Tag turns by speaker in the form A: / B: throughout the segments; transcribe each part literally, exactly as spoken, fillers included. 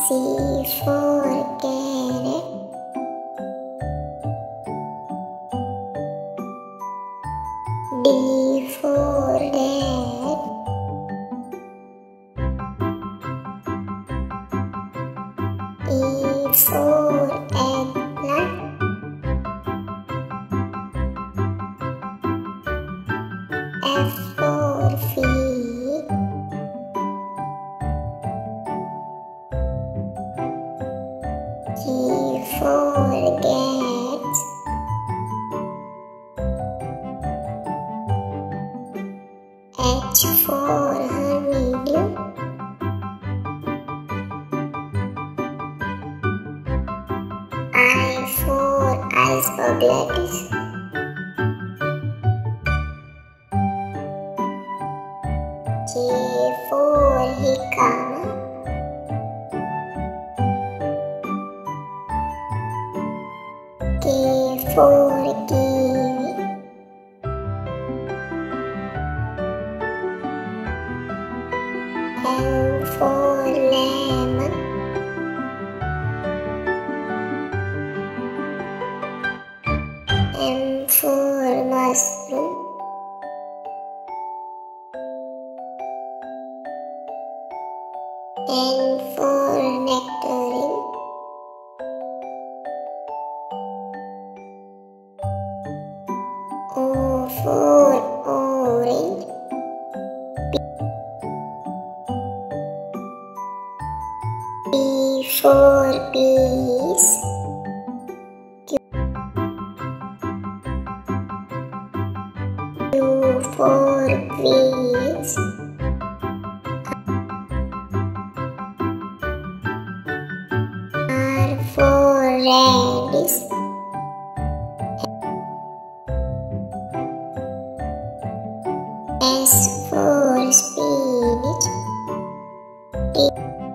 A: C for carrot. D for dad. E for eggplant. F for feet. G for gets. H for honeydew. I for iceberg lettuce. J for jicama. K for kiwi. L for lemon. M for mushroom. N for nectarine. O for orange. P for peas. Q for queens. R for radish. S for spinach. T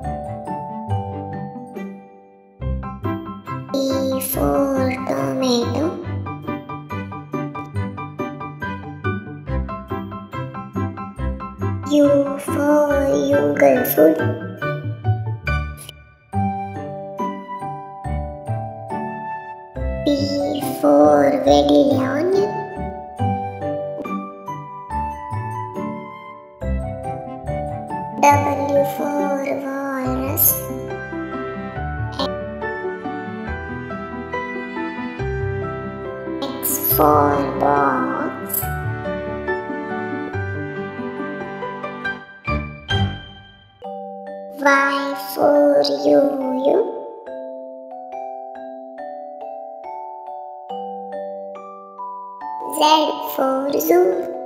A: E for tomato. U for yogurt food. V for vanilla onion. W for walrus. X for box. Y for yo-yo. Z for zoo.